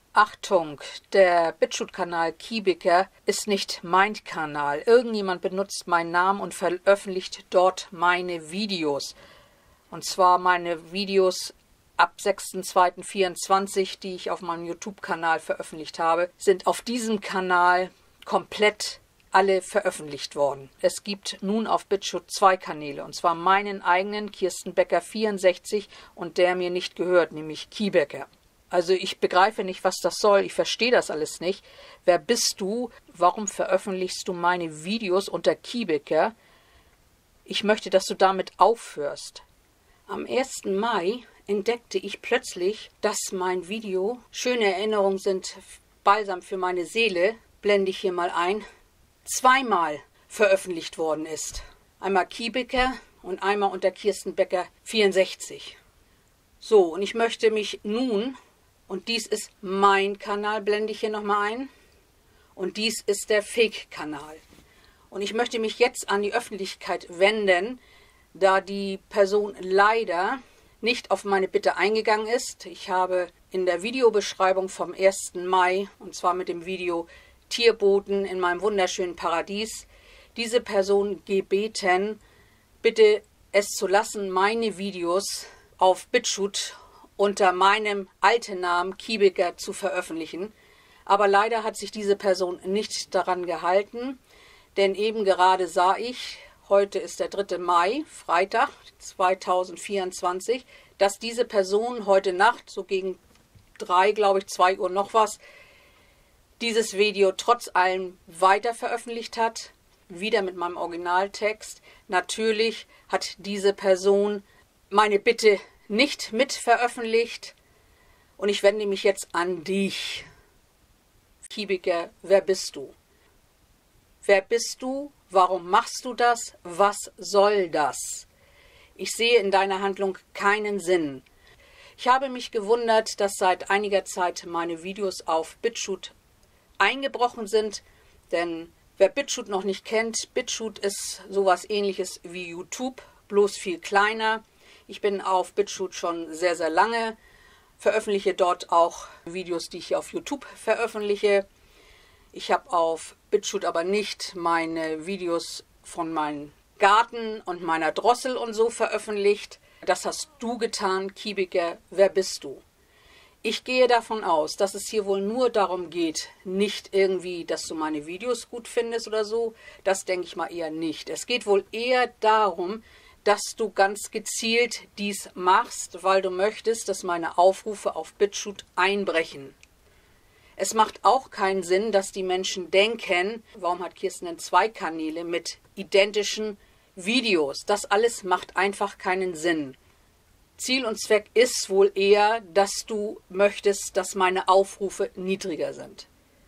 Achtung, der BitChute-Kanal Kiebicker ist nicht mein Kanal. Irgendjemand benutzt meinen Namen und veröffentlicht dort meine Videos. Und zwar meine Videos ab 6.2.24, die ich auf meinem YouTube-Kanal veröffentlicht habe, sind auf diesem Kanal komplett alle veröffentlicht worden. Es gibt nun auf BitChute 2 Kanäle, und zwar meinen eigenen, Kirsten Becker 64, und der mir nicht gehört, nämlich Kiebecker. Also ich begreife nicht, was das soll. Ich verstehe das alles nicht. Wer bist du? Warum veröffentlichst du meine Videos unter Kiebecker? Ich möchte, dass du damit aufhörst. Am 1. Mai entdeckte ich plötzlich, dass mein Video Schöne Erinnerungen sind Balsam für meine Seele, blende ich hier mal ein, zweimal veröffentlicht worden ist. Einmal Kiebecker und einmal unter Kirsten Becker 64. So, und ich möchte mich nun... Und dies ist mein Kanal, blende ich hier nochmal ein. Und dies ist der Fake-Kanal. Und ich möchte mich jetzt an die Öffentlichkeit wenden, da die Person leider nicht auf meine Bitte eingegangen ist. Ich habe in der Videobeschreibung vom 1. Mai, und zwar mit dem Video Tierboten in meinem wunderschönen Paradies, diese Person gebeten, bitte es zu lassen, meine Videos auf BitChute unter meinem alten Namen Kiebecker zu veröffentlichen. Aber leider hat sich diese Person nicht daran gehalten, denn eben gerade sah ich, heute ist der 3. Mai, Freitag 2024, dass diese Person heute Nacht, so gegen 3, glaube ich, 2 Uhr noch was, dieses Video trotz allem weiter veröffentlicht hat, wieder mit meinem Originaltext. Natürlich hat diese Person meine Bitte nicht mit veröffentlicht, und ich wende mich jetzt an dich. Kiebecker, wer bist du? Wer bist du? Warum machst du das? Was soll das? Ich sehe in deiner Handlung keinen Sinn. Ich habe mich gewundert, dass seit einiger Zeit meine Videos auf BitChute eingebrochen sind, denn wer BitChute noch nicht kennt, BitChute ist sowas Ähnliches wie YouTube, bloß viel kleiner. Ich bin auf BitChute schon sehr, sehr lange, veröffentliche dort auch Videos, die ich auf YouTube veröffentliche. Ich habe auf BitChute aber nicht meine Videos von meinem Garten und meiner Drossel und so veröffentlicht. Das hast du getan, Kiebecker. Wer bist du? Ich gehe davon aus, dass es hier wohl nur darum geht, nicht irgendwie, dass du meine Videos gut findest oder so. Das denke ich mal eher nicht. Es geht wohl eher darum, dass du ganz gezielt dies machst, weil du möchtest, dass meine Aufrufe auf BitChute einbrechen. Es macht auch keinen Sinn, dass die Menschen denken, warum hat Kirsten denn 2 Kanäle mit identischen Videos? Das alles macht einfach keinen Sinn. Ziel und Zweck ist wohl eher, dass du möchtest, dass meine Aufrufe niedriger sind.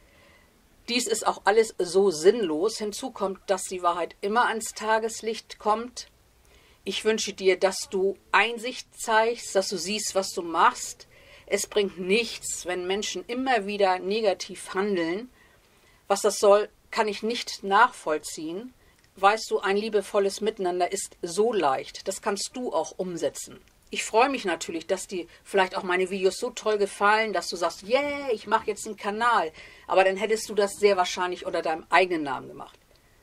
Dies ist auch alles so sinnlos. Hinzu kommt, dass die Wahrheit immer ans Tageslicht kommt. Ich wünsche dir, dass du Einsicht zeigst, dass du siehst, was du machst. Es bringt nichts, wenn Menschen immer wieder negativ handeln. Was das soll, kann ich nicht nachvollziehen. Weißt du, ein liebevolles Miteinander ist so leicht. Das kannst du auch umsetzen. Ich freue mich natürlich, dass dir vielleicht auch meine Videos so toll gefallen, dass du sagst, yeah, ich mache jetzt einen Kanal. Aber dann hättest du das sehr wahrscheinlich unter deinem eigenen Namen gemacht.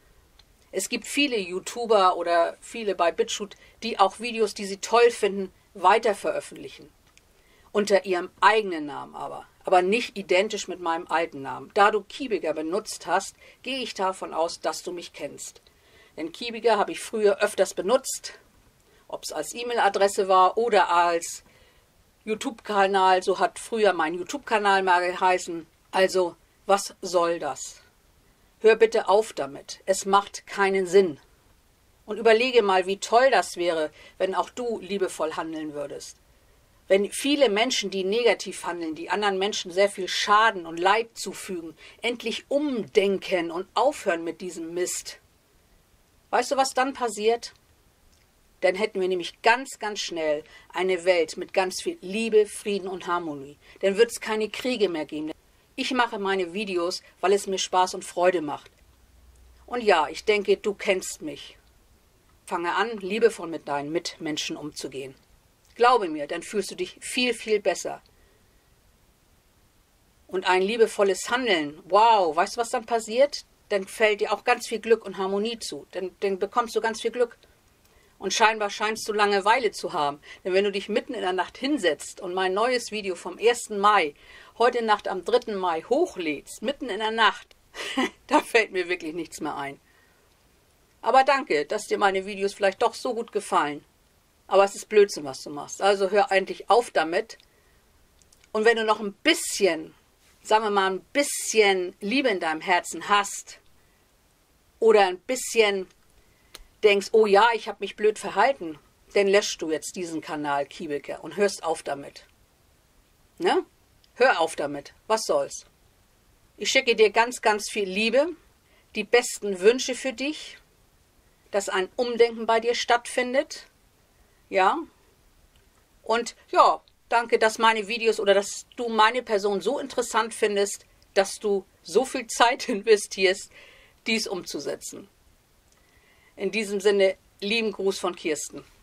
Es gibt viele YouTuber oder viele bei BitChute, die auch Videos, die sie toll finden, weiter veröffentlichen. Unter ihrem eigenen Namen aber nicht identisch mit meinem alten Namen. Da du Kiebecker benutzt hast, gehe ich davon aus, dass du mich kennst. Denn Kiebecker habe ich früher öfters benutzt, ob es als E-Mail-Adresse war oder als YouTube-Kanal. So hat früher mein YouTube-Kanal mal geheißen. Also, was soll das? Hör bitte auf damit. Es macht keinen Sinn. Und überlege mal, wie toll das wäre, wenn auch du liebevoll handeln würdest. Wenn viele Menschen, die negativ handeln, die anderen Menschen sehr viel Schaden und Leid zufügen, endlich umdenken und aufhören mit diesem Mist. Weißt du, was dann passiert? Dann hätten wir nämlich ganz, ganz schnell eine Welt mit ganz viel Liebe, Frieden und Harmonie. Dann wird es keine Kriege mehr geben. Ich mache meine Videos, weil es mir Spaß und Freude macht. Und ja, ich denke, du kennst mich. Fange an, liebevoll mit deinen Mitmenschen umzugehen. Glaube mir, dann fühlst du dich viel, viel besser. und ein liebevolles Handeln, wow, weißt du, was dann passiert? Dann fällt dir auch ganz viel Glück und Harmonie zu. Dann bekommst du ganz viel Glück. Und scheinbar scheinst du Langeweile zu haben. Denn wenn du dich mitten in der Nacht hinsetzt und mein neues Video vom 1. Mai, heute Nacht am 3. Mai hochlädst, mitten in der Nacht, da fällt mir wirklich nichts mehr ein. Aber danke, dass dir meine Videos vielleicht doch so gut gefallen. Aber es ist Blödsinn, was du machst. Also hör eigentlich auf damit. Und wenn du noch ein bisschen, sagen wir mal, ein bisschen Liebe in deinem Herzen hast oder ein bisschen denkst, oh ja, ich habe mich blöd verhalten, dann löschst du jetzt diesen Kanal Kiebecker und hörst auf damit. Ne? Hör auf damit. Was soll's? Ich schicke dir ganz, ganz viel Liebe, die besten Wünsche für dich, dass ein Umdenken bei dir stattfindet. Ja? Und ja, danke, dass meine Videos oder dass du meine Person so interessant findest, dass du so viel Zeit investierst, dies umzusetzen. In diesem Sinne, lieben Gruß von Kirsten.